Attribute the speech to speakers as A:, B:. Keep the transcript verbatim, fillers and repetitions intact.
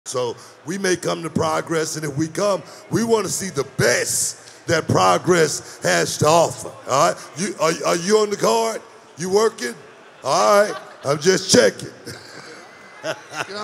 A: So we may come to Progress, and if we come, we want to see the best that Progress has to offer. All right, you are, are you on the card? You working? All right, I'm just checking.